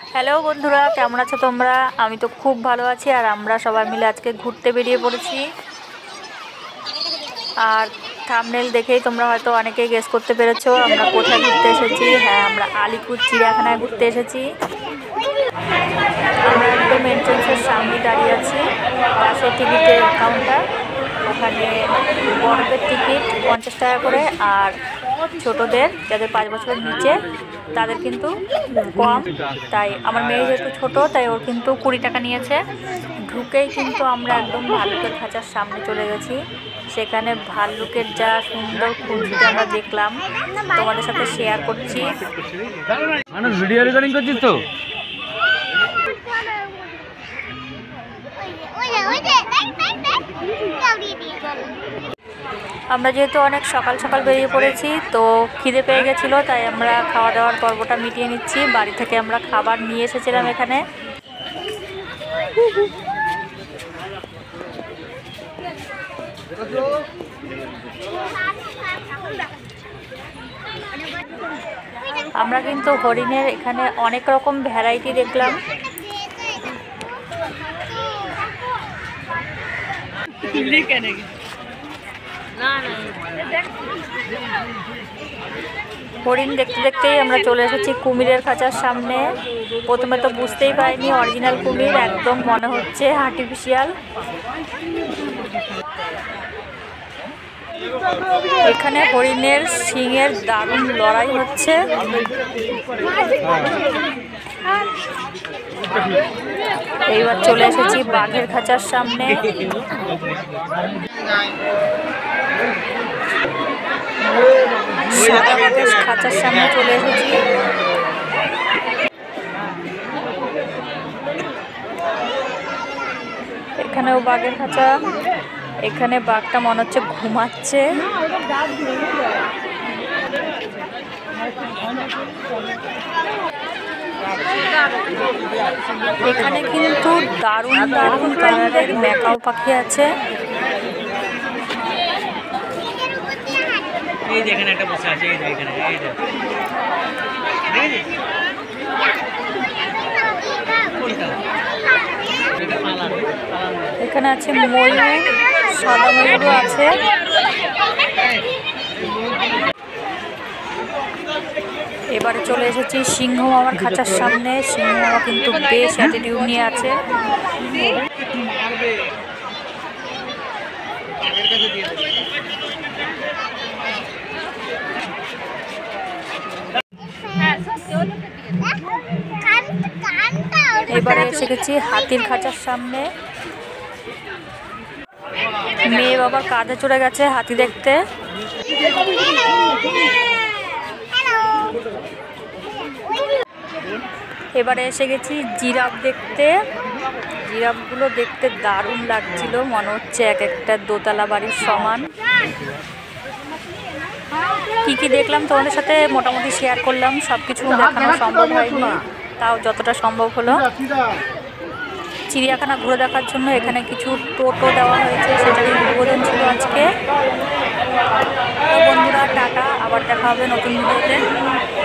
Hello বন্ধুরা, কেমন আছো তোমরা? আমি তো খুব ভালো আছি। আর আমরা সবাই মিলে আজকে ঘুরতে বেরিয়ে পড়েছি। আর থাম্বনেল দেখেই তোমরা হয়তো অনেকেই গেস করতে পেরেছো আমরা কোথায় ঘুরতে এসেছি। হ্যাঁ, আমরা আলিপুর চিড়িয়াখানায় ঘুরতে এসেছি। আমরা একদম এন্ট্রেন্সের সামনে দাঁড়িয়ে আছি। পাশে টিকিটের কাউন্টার, ওখানে বড়দের টিকিট 50 টাকা করে, আর ছোটদের যাদের 5 বছরের নিচে তাদের কিন্তু কম। তাই আমার মেয়ে যেহেতু ছোট, তাই ওর কিন্তু 20 টাকা নিয়েছে। ঢুকেই কিন্তু আমরা একদম ভাল্লুকের খাঁচার সামনে চলে গেছি। সেখানে ভাল্লুকের যা সুন্দর খুঁজতে আমরা দেখলাম, তোমাদের সাথে শেয়ার করছি। ভিডিও রেকর্ডিং করছিস তো? আমরা যেহেতু অনেক সকাল সকাল বেরিয়ে পড়েছি, তো খিদে পেয়ে গেছিলো, তাই আমরা খাওয়া দাওয়ার পর্বটা মিটিয়ে নিচ্ছি। বাড়ি থেকে আমরা খাবার নিয়ে এসেছিলাম এখানে। আমরা কিন্তু হরিণের এখানে অনেক রকম ভ্যারাইটি দেখলাম। হরিণ দেখতে দেখতেই আমরা চলে এসেছি কুমিরের খাঁচার সামনে। প্রথমে তো বুঝতেই পারিনি অরিজিনাল কুমির, একদম মনে হচ্ছে আর্টিফিশিয়াল। এখানে হরিণের শিংয়ের দারুণ লড়াই হচ্ছে। এইবার চলে এসেছি বাঘের খাঁচার সামনে। সাদা বাঘের খাঁচার সামনে চলে এসেছি। এখানেও বাঘের খাঁচা। এখানে বাঘটা মনে হচ্ছে ঘুমাচ্ছে। এখানে কিন্তু দারুণ দারুণ কালারের ম্যাকাও পাখি আছে। এখানে আছে ময়ূর, সাদা ময়ূরও আছে। এবারে চলে এসেছি সিংহ মামার খাঁচার সামনে। সিংহ মামা কিন্তু বেশ অ্যাটিটিউড নিয়ে আছে। এবারে এসে গেছি হাতির খাঁচার সামনে। মেয়ে বাবা কাঁধে চড়ে গেছে হাতি দেখতে। এবারে এসে গেছি জিরাফ দেখতে। জিরাফগুলো দেখতে দারুণ লাগছিল, মনে হচ্ছে এক একটা দোতলা বাড়ির সমান। কি কি দেখলাম তোমাদের সাথে মোটামুটি শেয়ার করলাম। সব কিছু দেখানো সম্ভব হয়নি, তাও যতটা সম্ভব হলো। চিড়িয়াখানা ঘুরে দেখার জন্য এখানে কিছু টোটো দেওয়া হয়েছে, সেটারই উদ্বোধন ছিল আজকে। তো বন্ধুরা, টাটা, আবার দেখা হবে নতুন ভিডিওতে।